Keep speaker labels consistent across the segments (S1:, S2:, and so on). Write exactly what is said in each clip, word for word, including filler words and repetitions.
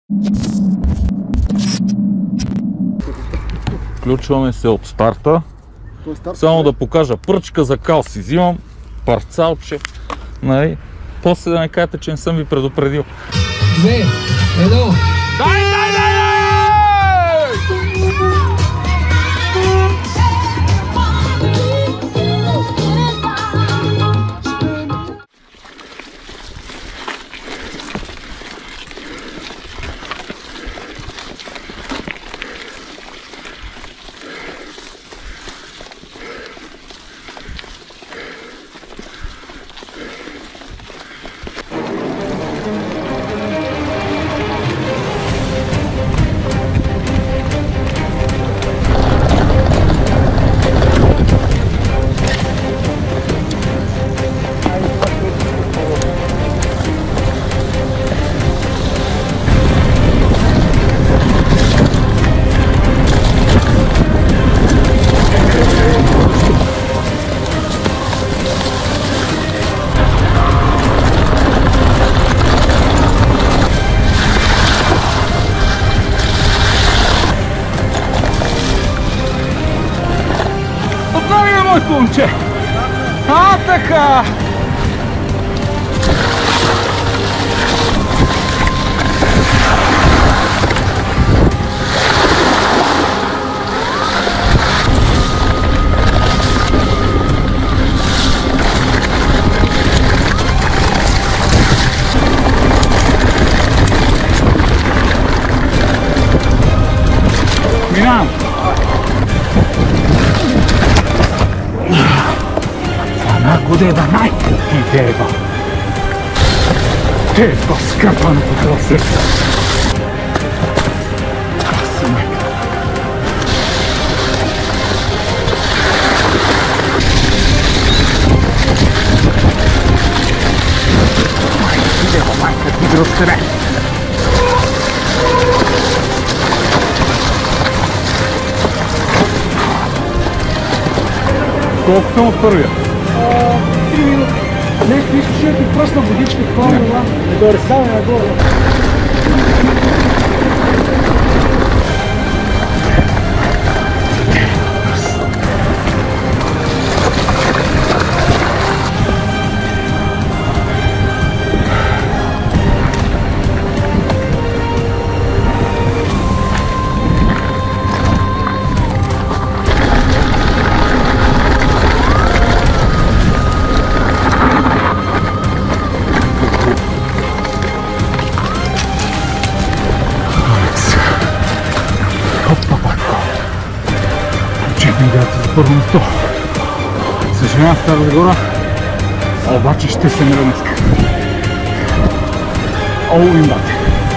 S1: Включваме се от старта. Само да покажа пръчка за кал си взимам, парцалче, нали? После да не кажете, че не съм ви предупредил.
S2: Две, едно.
S1: Дай, дай, дай, дай! Момче! А, така! Минавам! Godeva najpideva. Teško skrpano po srca. Idemo majka ti grostere. Колко съм от първия?
S2: три минути. Нещо искаш да ти пръсна водичка, това е това. Нагоре, само нагоре.
S1: Идеята за първо место. Съжалявам, Стара Загора, обаче ще се мера днеска. All in бате.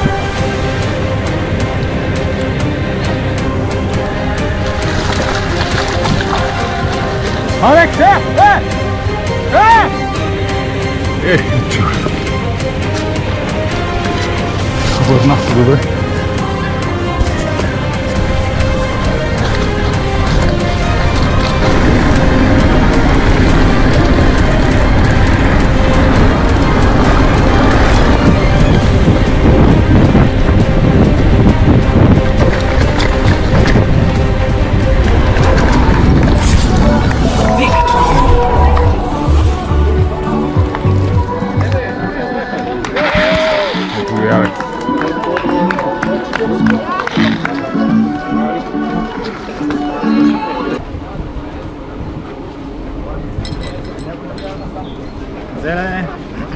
S1: Алекс, е! Е! Е! Е, чух. Върнах се добре.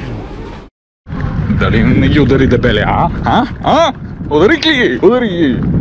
S1: Дали не ги удари дебеле, а? А? А? Удари ги! Удари ги!